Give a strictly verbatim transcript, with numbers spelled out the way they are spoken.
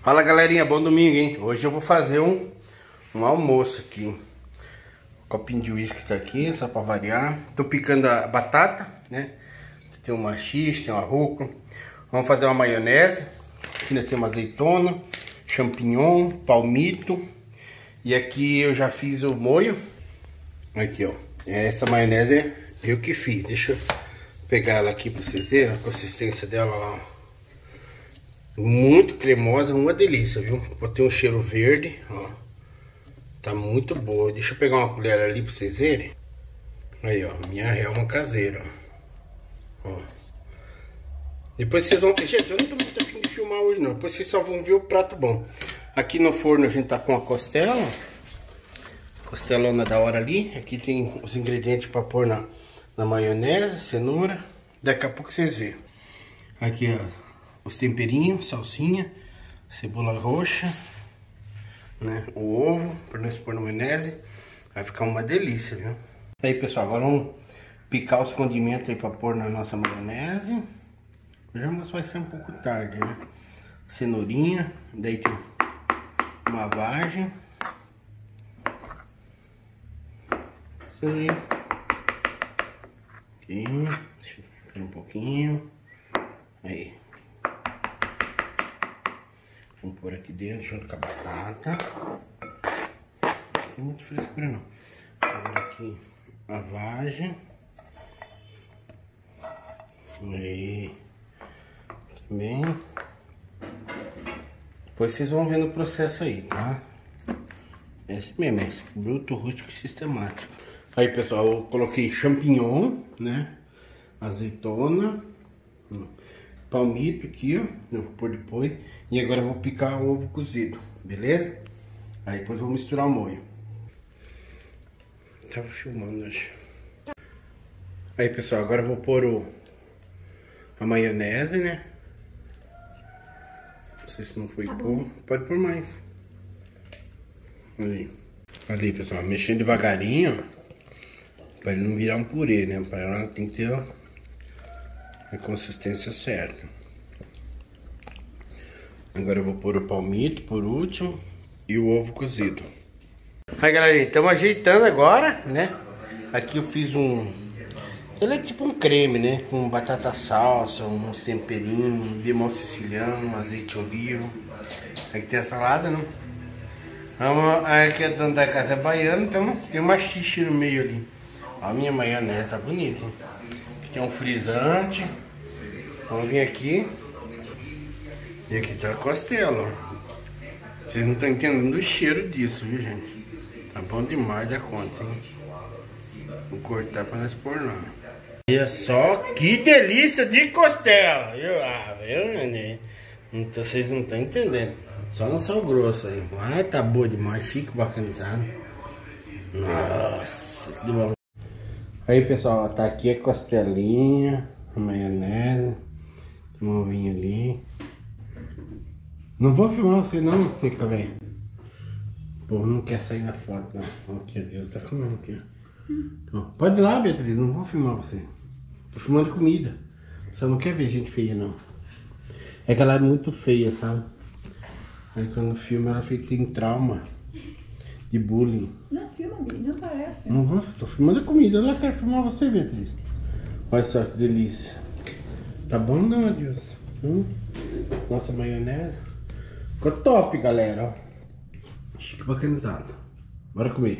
Fala galerinha, bom domingo, hein? Hoje eu vou fazer um, um almoço aqui. Um copinho de uísque tá aqui, só pra variar. Tô picando a batata, né? Tem uma maxixe, tem uma rúcula. Vamos fazer uma maionese. Aqui nós temos azeitona, champignon, palmito. E aqui eu já fiz o molho. Aqui, ó. Essa maionese é eu que fiz. Deixa eu pegar ela aqui pra vocês verem a consistência dela lá, ó. Muito cremosa, uma delícia, viu? Botei um cheiro verde, ó. Tá muito boa. Deixa eu pegar uma colher ali pra vocês verem. Aí, ó, minha relma caseira, ó. Depois vocês vão... Gente, eu não tô muito afim de filmar hoje, não. Depois vocês só vão ver o prato bom. Aqui no forno a gente tá com a costela. Costelona da hora ali. Aqui tem os ingredientes pra pôr na, na maionese, cenoura. Daqui a pouco vocês verem. Aqui, ó. Os temperinhos, salsinha, cebola roxa, né? O ovo, para nós pôr na maionese. Vai ficar uma delícia, viu? Aí, pessoal, agora vamos picar os condimentos aí para pôr na nossa maionese. Já mas vai ser um pouco tarde, né? Cenourinha, daí tem uma vagem. Cenourinha. Aqui, deixa eu ver um pouquinho. Aí. Vamos pôr aqui dentro junto com a batata. Não tem muito frescura não. Agora aqui a vagem. Aí. Também. Depois vocês vão vendo o processo aí, tá? Esse mesmo, esse bruto, rústico e sistemático. Aí, pessoal, eu coloquei champignon, né? Azeitona. Palmito aqui, ó. Eu vou pôr depois. E agora eu vou picar o ovo cozido, beleza? Aí depois eu vou misturar o molho. Tava filmando hoje. Aí, pessoal, agora eu vou pôr o, a maionese, né? Não sei se não foi tá pôr. Pode pôr mais. Ali. Ali, pessoal, mexendo devagarinho, ó. Pra ele não virar um purê, né? Pra ela tem que ter, ó, a consistência certa. Agora eu vou pôr o palmito por último e o ovo cozido. Aí, galerinha, estamos ajeitando agora, né? Aqui eu fiz um... Ele é tipo um creme, né? Com batata salsa, uns temperinhos, limão siciliano, azeite oliva. Aqui tem a salada, né? Aqui é dono da casa baiana, então tem uma maxixe no meio ali. Ó, a minha maionese tá bonita, hein? Aqui tem um frisante. Vamos vir aqui. E aqui tá a costela, ó. Vocês não estão entendendo o cheiro disso, viu, gente? Tá bom demais da conta, hein? Vou cortar pra nós pôr lá. Olha só que delícia de costela! Viu? Ah, viu, neném? Então vocês não estão entendendo. Só no sal grosso aí. Ai, tá boa demais, chique, bacanizado. Nossa, que bom. Aí, pessoal, tá aqui a costelinha, a maionese, tem um ovinho ali. Não vou filmar você não, seca, velho. O povo não quer sair na foto, não. Aqui, Deus tá comendo aqui. Então, pode ir lá, Beatriz, não vou filmar você. Tô filmando comida. Você não quer ver gente feia, não. É que ela é muito feia, sabe? Aí quando filma, ela tem trauma de bullying. Não filma, não parece. Não vou, tô filmando a comida. Eu não quero filmar você, Beatriz. Olha só que delícia. Tá bom, não, Deus? Hum? Nossa maionese. Ficou top, galera, ó. Chique bacanizado. Bora comer.